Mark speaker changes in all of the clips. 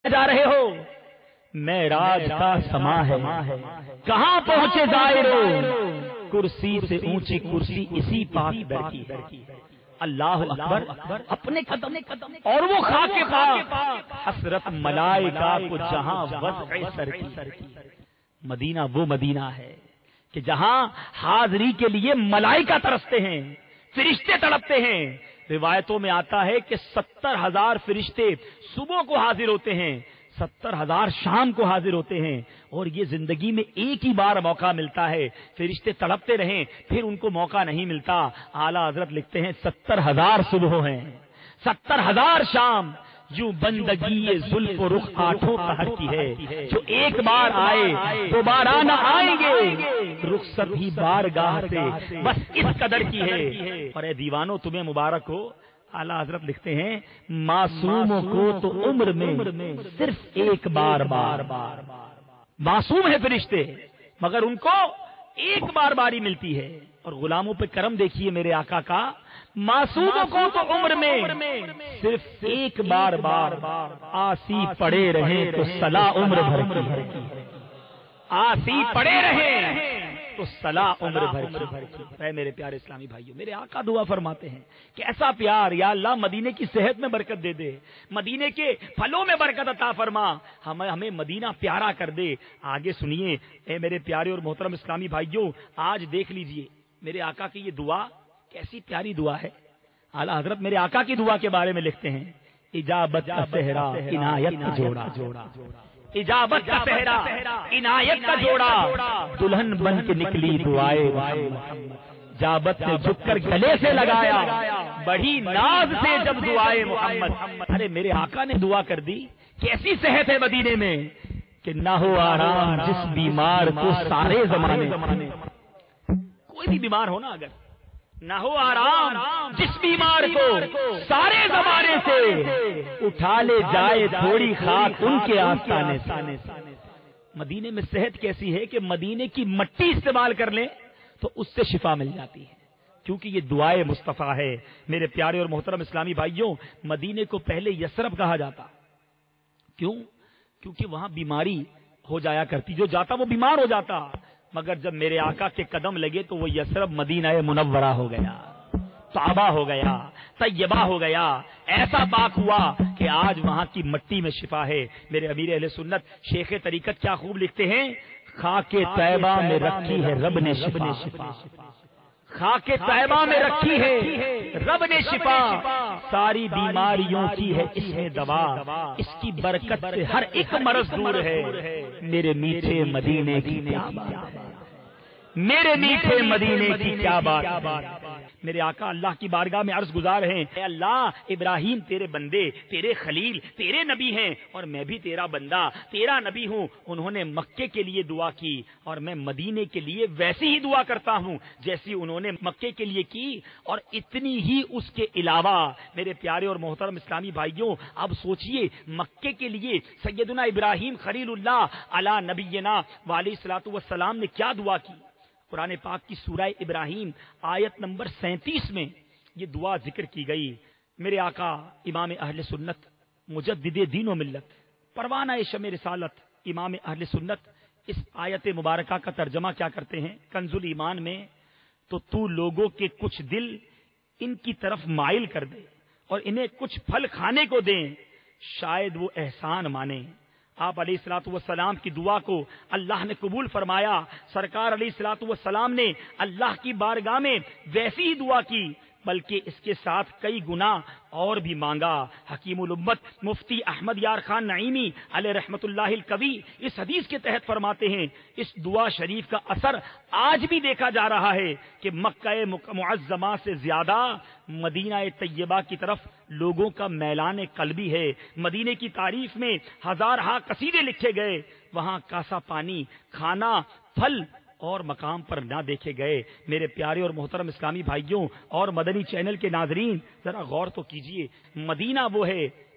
Speaker 1: جا رہے ہو؟ معراج کا سما ہے، کہاں پہنچے زائرو؟ کرسی سے اونچی کرسی اسی پاک بیٹھی ہے۔ اللہ اکبر، اپنے قدم اور وہ خاک پاک، حسرت ملائکہ کو جہاں وضع سر کی۔ مدینہ وہ مدینہ ہے کہ جہاں حاضری کے لیے ملائکہ ترستے ہیں، فرشتے تڑپتے ہیں۔ روایتوں میں آتا ہے کہ 70,000 فرشتے صبح کو حاضر ہوتے ہیں، 70,000 شام کو حاضر ہوتے ہیں، اور یہ زندگی میں ایک ہی بار موقع ملتا ہے۔ فرشتے تڑپتے رہیں پھر ان کو موقع نہیں ملتا۔ اعلیٰ حضرت لکھتے ہیں 70,000 صبح ہیں، 70,000 شام، جو بندگی زلف و رخ آنکھوں پہر کی ہے، جو ایک بار آئے دوبارہ نہ آئیں گے، رخصت ہی بارگاہ سے بس اس قدر کی ہے۔ اور اے دیوانو تمہیں مبارک ہو، اعلیٰ حضرت لکھتے ہیں معصوموں کو تو عمر میں صرف ایک بار معصوم ہے فرشتے، مگر ان کو ایک بار باری ملتی ہے۔ اور غلاموں پہ کرم دیکھیے میرے آقا کا، معصوموں کو تو عمر میں صرف ایک بار آسی پڑے رہے تو صلاح عمر بھر کی ہے، آسی پڑے رہے تو صلاح عمر بھر کی۔ اے میرے پیارے اسلامی بھائیوں، میرے آقا دعا فرماتے ہیں کہ ایسا پیار، یا اللہ مدینے کی صحت میں برکت دے دے، مدینے کے پھلوں میں برکت عطا فرما، ہمیں مدینہ پیارا کر دے۔ آگے سنیے اے میرے پیارے اور محترم اسلامی بھائیوں، آج دیکھ لیجئے میرے آقا کی یہ دعا کیسی پیاری دعا ہے۔ اعلیٰ حضرت میرے آقا کی دعا کے بارے میں لکھتے ہیں اجابت کا صحرا عنایت کا جوڑا، اجابت کا صحرا عنایت کا جوڑا، دلہن بن کے نکلی دعائے محمد، جابت نے جھک کر گلے سے لگایا، بڑی ناز سے جب دعائے محمد۔ ارے میرے آقا نے دعا کر دی، کیسی صحت ہے مدینے میں کہ نہ ہو آرام جس بیمار کو سارے زمانے، کوئی بھی بیمار ہو نا، اگر نہ ہو آرام جس بیمار کو سارے زمانے سے، اٹھا لے جائے تھوڑی خاک ان کے آستانے سے۔ مدینے میں صحت کیسی ہے کہ مدینے کی مٹی استعمال کر لیں تو اس سے شفا مل جاتی ہے، کیونکہ یہ دعائے مصطفیٰ ہے۔ میرے پیارے اور محترم اسلامی بھائیوں، مدینے کو پہلے یثرب کہا جاتا، کیوں؟ کیونکہ وہاں بیماری ہو جایا کرتی، جو جاتا وہ بیمار ہو جاتا، مگر جب میرے آقا کے قدم لگے تو وہ یثرب مدینہ منورہ ہو گیا، طیبہ ہو گیا، طیبہ ہو گیا، ایسا پاک ہوا کہ آج وہاں کی مٹی میں شفا ہے۔ میرے امیر اہل سنت شیخ طریقت کیا خوب لکھتے ہیں، خاک طیبہ میں رکھی ہے رب نے شفا، خاک طیبہ میں رکھی ہے رب نے شفا، ساری بیماریوں کی ہے اس میں دوا، اس کی برکت سے ہر ایک مرض دور ہے۔ میرے میٹھے مدینے کی کیا بات ہے، میرے میٹھے مدینے کی کیا بات ہے۔ میرے آقا اللہ کی بارگاہ میں عرض گزار ہیں، اے اللہ ابراہیم تیرے بندے، تیرے خلیل، تیرے نبی ہیں، اور میں بھی تیرا بندہ، تیرا نبی ہوں۔ انہوں نے مکے کے لیے دعا کی، اور میں مدینے کے لیے ویسی ہی دعا کرتا ہوں جیسی انہوں نے مکے کے لیے کی، اور اتنی ہی اس کے علاوہ۔ میرے پیارے اور محترم اسلامی بھائیوں، اب سوچئے مکے کے لیے سیدنا ابراہیم خلیل اللہ علی نبینا وعلیہ الصلوۃ والسلام نے کیا دعا کی۔ قرآن پاک کی سورہ ابراہیم آیت نمبر 37 میں یہ دعا ذکر کی گئی۔ میرے آقا امام اہل سنت مجدد دین و ملت پروانہ شمع رسالت امام اہل سنت اس آیت مبارکہ کا ترجمہ کیا کرتے ہیں کنز الایمان میں، تو لوگوں کے کچھ دل ان کی طرف مائل کر دے اور انہیں کچھ پھل کھانے کو دیں، شاید وہ احسان مانے۔ آپ علیہ الصلوۃ والسلام کی دعا کو اللہ نے قبول فرمایا۔ سرکار علیہ الصلوۃ والسلام نے اللہ کی بارگاہ میں ویسی ہی دعا کی، بلکہ اس کے ساتھ کئی گنا اور بھی مانگا۔ حکیم الامت مفتی احمد یار خان نعیمی علیہ رحمت اللہ القوی اس حدیث کے تحت فرماتے ہیں، اس دعا شریف کا اثر آج بھی دیکھا جا رہا ہے کہ مکہ معظمہ سے زیادہ مدینہ طیبہ کی طرف لوگوں کا میلان قلبی ہے۔ مدینے کی تعریف میں ہزارہا قصیدے لکھے گئے، وہاں کاسا پانی، کھانا، پھل اور مقام پر نہ دیکھے گئے۔ میرے پیارے اور محترم اسلامی بھائیوں اور مدنی چینل کے ناظرین، ذرا غور تو کیجئے، مدینہ وہ ہے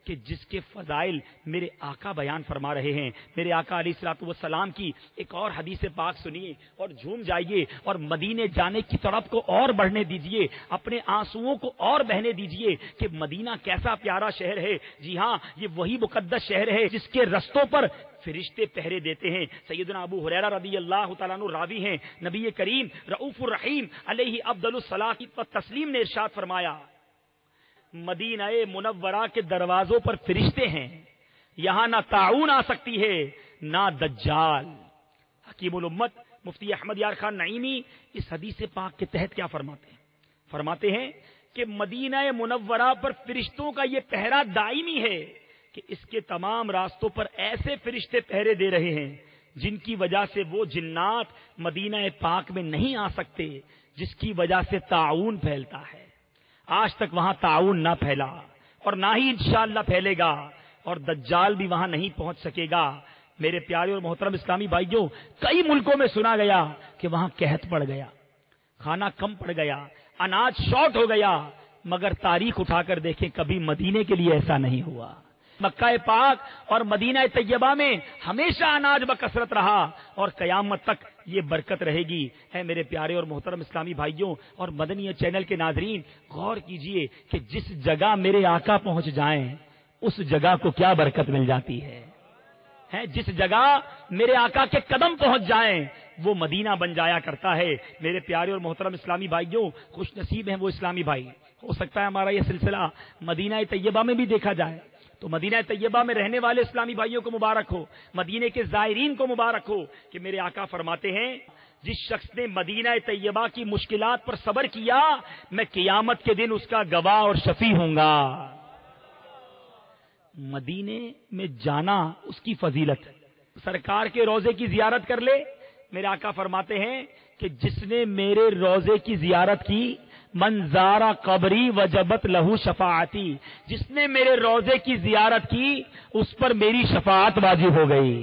Speaker 1: کہ جس کے فضائل میرے آقا بیان فرما رہے ہیں. میرے آقا علیہ الصلوۃ والسلام کی ایک اور حدیث پاک سنیے اور جھوم جائیے اور مدینے جانے کی طرف کو اور بڑھنے دیجیے, اپنے آنسوؤں کو اور بہنے دیجیے کہ مدینہ کیسا پیارا شہر ہے. جی ہاں, یہ وہی مقدس شہر ہے جس کے رستوں پر فرشتے پہرے دیتے ہیں. سیدنا ابو ہریرہ رضی اللہ تعالیٰ عنہ راوی ہیں, نبی کریم رؤوف الرحیم علیہ افضل الصلاۃ والتسلیم نے ارشاد فرمایا, مدینہ منورہ کے دروازوں پر فرشتے ہیں, یہاں نہ طاعون آ سکتی ہے نہ دجال. حکیم الامت مفتی احمد یار خان نعیمی اس حدیث پاک کے تحت کیا فرماتے ہیں کہ مدینہ منورہ پر فرشتوں کا یہ پہرا دائمی ہے کہ اس کے تمام راستوں پر ایسے فرشتے پہرے دے رہے ہیں جن کی وجہ سے وہ جنات مدینہ پاک میں نہیں آ سکتے, جس کی وجہ سے طاعون پھیلتا ہے. آج تک وہاں طاعون نہ پھیلا اور نہ ہی انشاءاللہ پھیلے گا, اور دجال بھی وہاں نہیں پہنچ سکے گا. میرے پیارے اور محترم اسلامی بھائیوں, کئی ملکوں میں سنا گیا کہ وہاں قحط پڑ گیا, کھانا کم پڑ گیا, اناج شارٹ ہو گیا, مگر تاریخ اٹھا کر دیکھیں کبھی مدینے کے لیے ایسا نہیں ہوا. مکہ پاک اور مدینہ طیبہ میں ہمیشہ اناج بکثرت رہا اور قیامت تک یہ برکت رہے گی. اے میرے پیارے اور محترم اسلامی بھائیوں اور مدنی چینل کے ناظرین, غور کیجئے کہ جس جگہ میرے آقا پہنچ جائیں اس جگہ کو کیا برکت مل جاتی ہے. جس جگہ میرے آقا کے قدم پہنچ جائیں وہ مدینہ بن جایا کرتا ہے. میرے پیارے اور محترم اسلامی بھائیوں, خوش نصیب ہیں وہ اسلامی بھائی, ہو سکتا ہے ہمارا یہ سلسلہ مدینہ طیبہ میں بھی دیکھا جائے تو مدینہ طیبہ میں رہنے والے اسلامی بھائیوں کو مبارک ہو, مدینے کے زائرین کو مبارک ہو کہ میرے آقا فرماتے ہیں, جس شخص نے مدینہ طیبہ کی مشکلات پر صبر کیا میں قیامت کے دن اس کا گواہ اور شفیع ہوں گا. مدینے میں جانا اس کی فضیلت ہے. سرکار کے روزے کی زیارت کر لے, میرے آقا فرماتے ہیں کہ جس نے میرے روزے کی زیارت کی, من زارا قبری وجبت لہو شفاعتی, جس نے میرے روزے کی زیارت کی اس پر میری شفاعت واجب ہو گئی.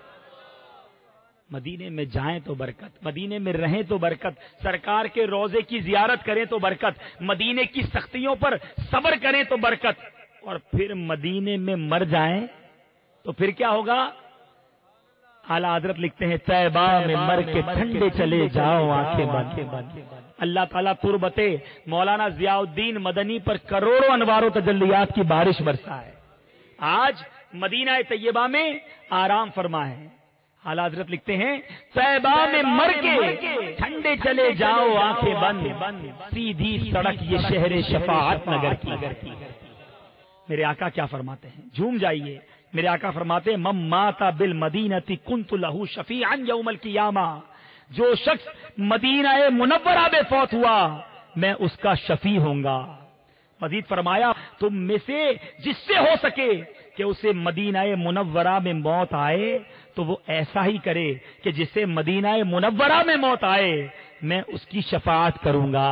Speaker 1: مدینے میں جائیں تو برکت, مدینے میں رہیں تو برکت, سرکار کے روزے کی زیارت کریں تو برکت, مدینے کی سختیوں پر صبر کریں تو برکت, اور پھر مدینے میں مر جائیں تو پھر کیا ہوگا. اعلیٰ حضرت لکھتے ہیں, طیبہ میں مر کے ٹھنڈے چلے جاؤ آنکھیں بند. اللہ تعالیٰ تربت مولانا ضیاء الدین مدنی پر کروڑوں انوار و تجلیات کی بارش برسا ہے. آج مدینہ طیبہ میں آرام فرما ہے. اعلیٰ حضرت لکھتے ہیں, طیبہ میں مر کے ٹھنڈے چلے جاؤ آنکھیں بند, سیدھی سڑک یہ شہر شفاعت نگر کی. میرے آقا کیا فرماتے ہیں, جھوم جائیے. میرے آقا فرماتے ہیں, من مات بالمدینہ کنت لہ شفیعا یوم القیامہ, جو شخص مدینہ منورہ میں فوت ہوا میں اس کا شفیع ہوں گا. مزید فرمایا, تم میں سے جس سے ہو سکے کہ اسے مدینہ منورہ میں موت آئے تو وہ ایسا ہی کرے کہ جسے مدینہ منورہ میں موت آئے میں اس کی شفاعت کروں گا.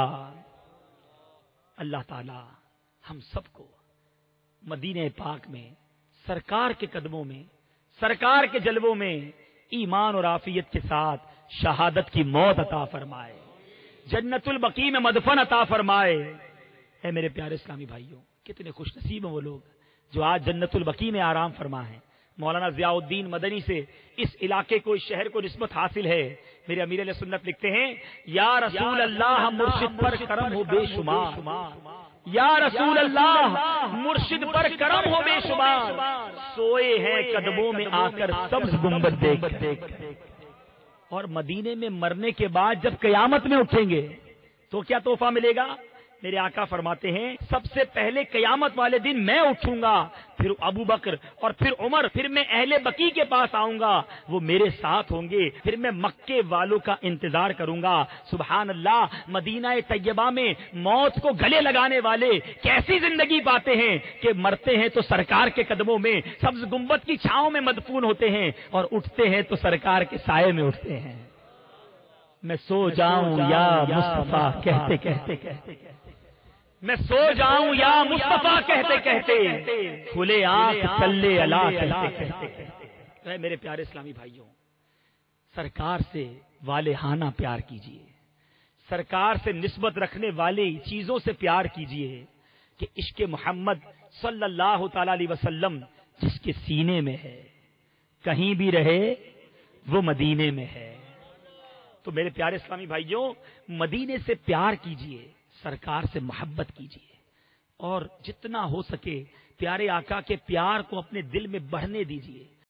Speaker 1: اللہ تعالی ہم سب کو مدینہ پاک میں سرکار کے قدموں میں, سرکار کے جلووں میں ایمان اور عافیت کے ساتھ شہادت کی موت عطا فرمائے, جنت البقیع میں مدفن عطا فرمائے. اے میرے پیارے اسلامی بھائیوں, کتنے خوش نصیب ہیں وہ لوگ جو آج جنت البقیع میں آرام فرما ہے. مولانا ضیاء الدین مدنی سے اس علاقے کو, اس شہر کو نسبت حاصل ہے. میرے امیر علیہ سنت لکھتے ہیں, یا رسول اللہ مرشد پر کرم ہو بے شمار, یا رسول اللہ مرشد پر کرم ہو بے شمار, سوئے ہیں قدموں میں آ کر سبز گنبد دیکھ. اور مدینے میں مرنے کے بعد جب قیامت میں اٹھیں گے تو کیا تحفہ ملے گا. میرے آقا فرماتے ہیں, سب سے پہلے قیامت والے دن میں اٹھوں گا, پھر ابو بکر اور پھر عمر, پھر میں اہل بقیع کے پاس آؤں گا, وہ میرے ساتھ ہوں گے, پھر میں مکے والوں کا انتظار کروں گا. سبحان اللہ, مدینہ طیبہ میں موت کو گلے لگانے والے کیسی زندگی پاتے ہیں کہ مرتے ہیں تو سرکار کے قدموں میں سبز گنبد کی چھاؤں میں مدفون ہوتے ہیں اور اٹھتے ہیں تو سرکار کے سائے میں اٹھتے ہیں. میں سو جاؤں یا مصطفیٰ کہتے کہتے, میں سو جاؤں یا مصطفیٰ کہتے کہتے, کھلے آنکھ صلی اللہ کہتے کہتے. میرے پیارے اسلامی بھائیوں, سرکار سے والہانہ پیار کیجئے, سرکار سے نسبت رکھنے والی چیزوں سے پیار کیجئے کہ عشق محمد صلی اللہ تعالی علیہ وسلم جس کے سینے میں ہے، کہیں بھی رہے وہ مدینے میں ہے۔ تو میرے پیارے اسلامی بھائیوں، مدینے سے پیار کیجئے، سرکار سے محبت کیجئے، اور جتنا ہو سکے پیارے آقا کے پیار کو اپنے دل میں بڑھنے دیجئے۔